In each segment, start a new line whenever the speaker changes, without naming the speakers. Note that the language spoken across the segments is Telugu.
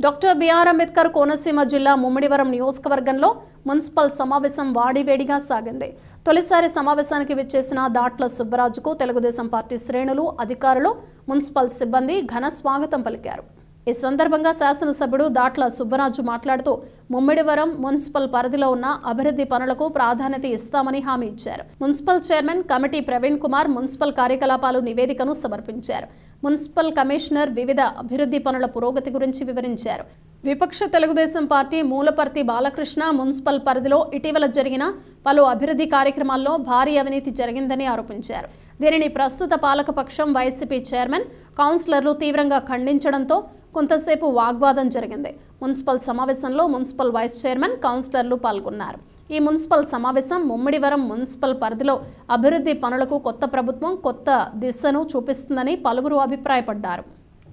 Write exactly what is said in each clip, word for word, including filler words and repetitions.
డాక్టర్ బిఆర్ అంబేద్కర్ కోనసీమ జిల్లా ముమ్మిడివరం నియోజకవర్గంలో మున్సిపల్ సమావేశం వాడివేడిగా సాగింది. తొలిసారి సమావేశానికి విచ్చేసిన దాట్ల సుబ్బరాజుకు తెలుగుదేశం పార్టీ శ్రేణులు, అధికారులు, మున్సిపల్ సిబ్బంది ఘన స్వాగతం పలికారు. ఈ సందర్భంగా శాసనసభ్యుడు దాట్ల సుబ్బరాజు మాట్లాడుతూ ముమ్మిడివరం మున్సిపల్ పరిధిలో ఉన్న అభివృద్ధి పనులకు ప్రాధాన్యత ఇస్తామని హామీ ఇచ్చారు. Municipal chairman committee Praveen Kumar municipal కార్యకలాపాలు నివేదికను సమర్పించారు. మున్సిపల్ కమిషనర్ వివిధ అభివృద్ధి పనుల పురోగతి గురించి వివరించారు. విపక్ష తెలుగుదేశం పార్టీ మూలపర్తి బాలకృష్ణ మున్సిపల్ పరిధిలో ఇటీవల జరిగిన పలు అభివృద్ధి కార్యక్రమాల్లో భారీ అవినీతి జరిగిందని ఆరోపించారు. దీనిని ప్రస్తుత పాలకపక్షం వైసీపీ చైర్మన్, కౌన్సిలర్లు తీవ్రంగా ఖండించడంతో కొంతసేపు వాగ్వాదం జరిగింది. మున్సిపల్ సమావేశంలో మున్సిపల్ వైస్ చైర్మన్, కౌన్సిలర్లు పాల్గొన్నారు. ఈ మున్సిపల్ సమావేశం ముమ్మిడివరం మున్సిపల్ పరిధిలో అభివృద్ధి పనులకు కొత్త ప్రభుత్వం కొత్త దిశను చూపిస్తుందని పలువురు అభిప్రాయపడ్డారు.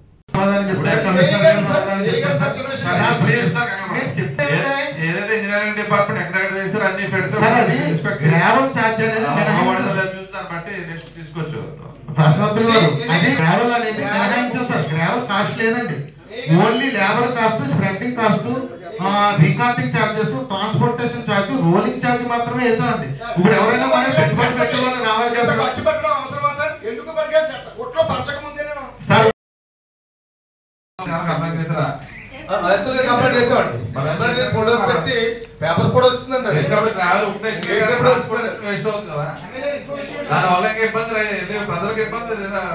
Only labour cost, spreading cost, recording charges, transportation charge, rolling charge మాత్రమే వేసామండి. ఇప్పుడు ఎవరైనా మనం పెట్టుబడి పెట్టే వాళ్ళు రావాలి కదా.
ఫోటోస్ పెట్టి పేపర్ కూడా వచ్చిందండి.
దానివల్ల ఇబ్బంది, ప్రజలకు ఇబ్బంది.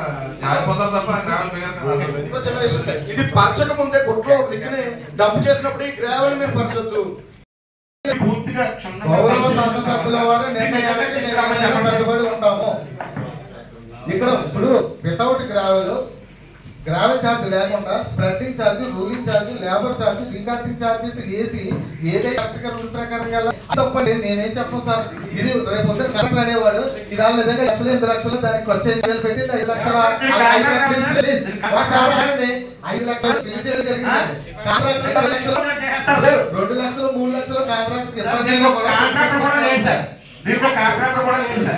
ఇది పరచక ముందే గుట్లో దిక్కుని డంప్ చేసినప్పుడు ఈ గ్రావెల్ మేము పరచొద్దు.
పూర్తిగా
ఉంటాము ఇక్కడ. ఇప్పుడు వితౌట్ గ్రావెల్ గ్రావెల్ ఛార్జ్ లేకుండా spreading charge, rolling charge, labour charge, recording charges వేసి ఏదైతే రూల్ ప్రకారం తప్పండి. నేనేం చెప్పను సార్. ఇది రేపు పొద్దున కరెక్ట్ అనేవాడు ఇవాళ నిజంగా లక్షలు ఎనిమిది లక్షలు దానికి వచ్చే ఐదు వేలు పెట్టి ఐదు లక్షల ఐదు లక్షలు బిల్ చేయడం జరిగిందండి. కాంట్రాక్ట్ రెండు లక్షలు రెండు లక్షలు మూడు లక్షలు కాంట్రాక్ట్ ఇబ్బంది కూడా.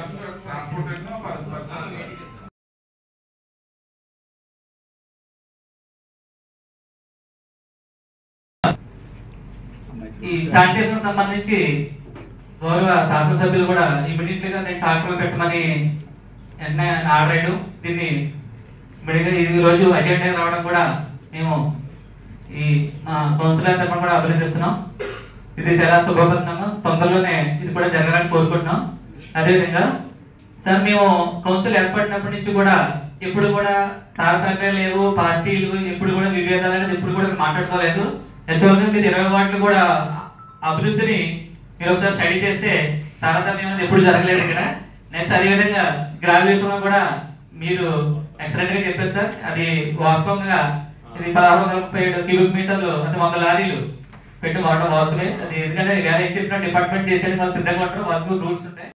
ఈ శానిటేషన్ సంబంధించి గౌరవ శాసనసభ్యులు కూడా ఇమీడియట్ గా నేను టాక్లో పెట్టమని వెంటనే ఆర్డర్ అయ్యాడు. దీన్ని ఇమీడియట్ గా ఈ రోజు అజెండా రావడం కూడా మేము ఈ మా కౌన్సిలర్ తరఫున కూడా అభినందిస్తున్నాం. ఇది చాలా శుభపరిణామం. తొందరలోనే ఇది కూడా జరగాలని కోరుకుంటున్నాం. అదేవిధంగా సార్, మేము కౌన్సిల్ ఏర్పడినప్పటి నుంచి కూడా ఎప్పుడు కూడా తారతమ్యాలు లేవు, పార్టీలు ఎప్పుడు కూడా విభేదాలు అనేది ఎప్పుడు కూడా మాట్లాడుకోలేదు. యాక్చువల్గా మీరు ఇరవై వార్డులు కూడా అభివృద్ధిని మీరు ఒకసారి స్టడీ చేస్తే తారతమ్యం అనేది ఎప్పుడు జరగలేదు ఇక్కడ. నెక్స్ట్ అదేవిధంగా గ్రాడ్యుయేషన్లో కూడా మీరు ఎక్సలెంట్ గా చెప్పారు సార్. అది వాస్తవంగా ఇది పదహారు వందల ముప్పై ఏడు క్యూబిక్ మీటర్లు అంటే వంద లారీలు పెట్టి వాడడం వాస్తవమే. అది ఎందుకంటే వేరే ఏం చెప్పిన డిపార్ట్మెంట్ చేసేది వాళ్ళు సిద్ధంగా ఉంటారు, వాళ్ళకు రూల్స్ ఉంటాయి.